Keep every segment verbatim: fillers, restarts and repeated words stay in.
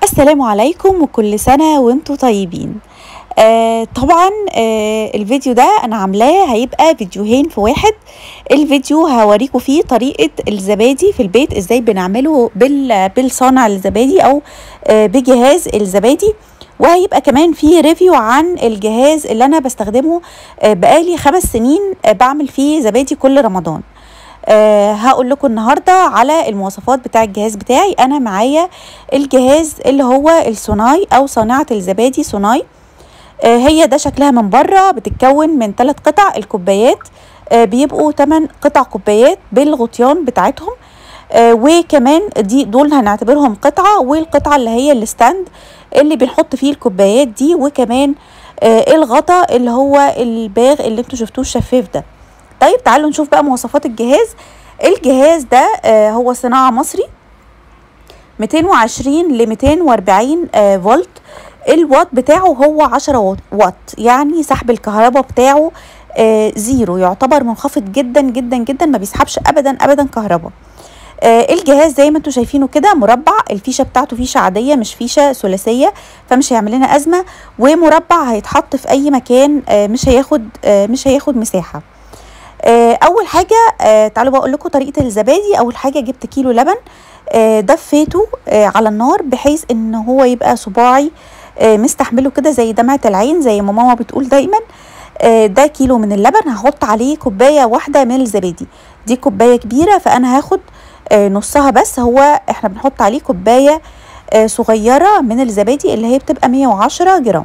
السلام عليكم وكل سنة وانتم طيبين. آه طبعا آه الفيديو ده انا عاملاه هيبقى فيديوهين في واحد. الفيديو هوريكم فيه طريقة الزبادي في البيت، ازاي بنعمله بال بالصانع الزبادي او آه بجهاز الزبادي، وهيبقى كمان في ريفيو عن الجهاز اللي انا بستخدمه آه بقالي خمس سنين آه بعمل فيه زبادي كل رمضان. أه هقول لكم النهارده على المواصفات بتاع الجهاز بتاعي. انا معايا الجهاز اللي هو الصناي او صانعه الزبادي صناي. أه هي ده شكلها من بره، بتتكون من ثلاث قطع. الكوبايات أه بيبقوا ثمانية قطع كوبايات بالغطيان بتاعتهم، أه وكمان دي دول هنعتبرهم قطعه، والقطعه اللي هي الستاند اللي بنحط فيه الكوبايات دي، وكمان أه الغطا اللي هو الباغ اللي انتوا شفتوه الشفاف ده. طيب تعالوا نشوف بقى مواصفات الجهاز. الجهاز ده آه هو صناعة مصري، مئتين وعشرين ل مئتين وأربعين آه فولت. الوات بتاعه هو عشرة واط، يعني سحب الكهرباء بتاعه آه زيرو، يعتبر منخفض جدا جدا جدا، ما بيسحبش ابدا ابدا كهرباء. آه الجهاز زي ما انتم شايفينه كده مربع، الفيشه بتاعته فيشه عاديه مش فيشه ثلاثيه، فمش هيعمل لنا ازمه، ومربع هيتحط في اي مكان، آه مش هياخد آه مش هياخد مساحه. اول حاجه آه تعالوا بقول لكم طريقه الزبادي. اول حاجه جبت كيلو لبن، آه دفيته آه على النار بحيث ان هو يبقى صباعي آه مستحمله كده زي دمعه العين زي ما ماما بتقول دايما. آه ده كيلو من اللبن، هحط عليه كوبايه واحده من الزبادي. دي كوبايه كبيره فانا هاخد آه نصها بس. هو احنا بنحط عليه كوبايه آه صغيره من الزبادي اللي هي بتبقى مية وعشرة جرام.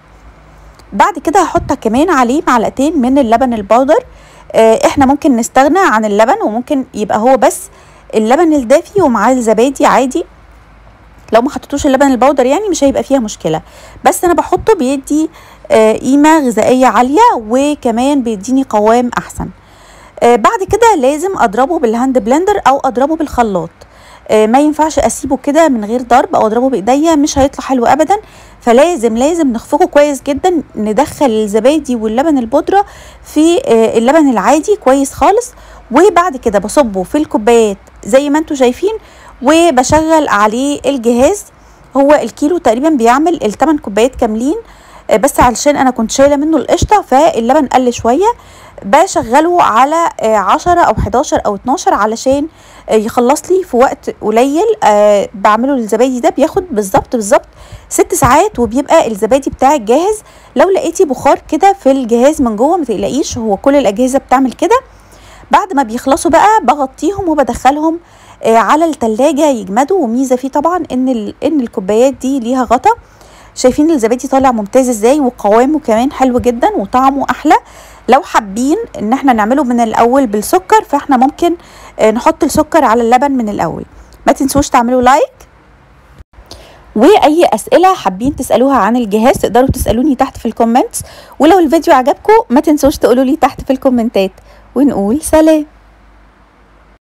بعد كده هحط كمان عليه معلقتين من اللبن البودر. احنا ممكن نستغنى عن اللبن وممكن يبقى هو بس اللبن الدافي ومعاه الزبادي عادي، لو ما حطيتوش اللبن البودر يعني مش هيبقى فيها مشكله، بس انا بحطه بيدي قيمه غذائيه عاليه وكمان بيديني قوام احسن. بعد كده لازم اضربه بالهاند بلندر او اضربه بالخلاط، ما ينفعش اسيبه كده من غير ضرب او اضربه بايديا، مش هيطلع حلو ابدا. فلازم لازم نخفقه كويس جدا، ندخل الزبادي واللبن البودره في اللبن العادي كويس خالص، وبعد كده بصبه في الكوبايات زي ما انتم شايفين وبشغل عليه الجهاز. هو الكيلو تقريبا بيعمل الثمان كوبايات كاملين، بس علشان انا كنت شايله منه القشطه فاللبن قل شويه، بشغله على عشرة او حداشر او اتناشر علشان يخلص لي في وقت قليل. أه بعمله الزبادي ده بياخد بالظبط بالظبط ست ساعات وبيبقى الزبادي بتاعك جاهز. لو لقيتي بخار كده في الجهاز من جوه ما تقلقيش، هو كل الاجهزه بتعمل كده. بعد ما بيخلصوا بقى بغطيهم وبدخلهم أه على التلاجة يجمدوا. وميزه فيه طبعا ان ان الكوبايات دي ليها غطا. شايفين الزبادي طالع ممتاز ازاي، وقوامه كمان حلو جدا وطعمه احلى. لو حابين ان احنا نعمله من الاول بالسكر فاحنا ممكن نحط السكر على اللبن من الاول. ما تنسوش تعملوا لايك، واي اسئله حابين تسالوها عن الجهاز تقدروا تسالوني تحت في الكومنتس، ولو الفيديو عجبكم ما تنسوش تقولوا لي تحت في الكومنتات. ونقول سلام.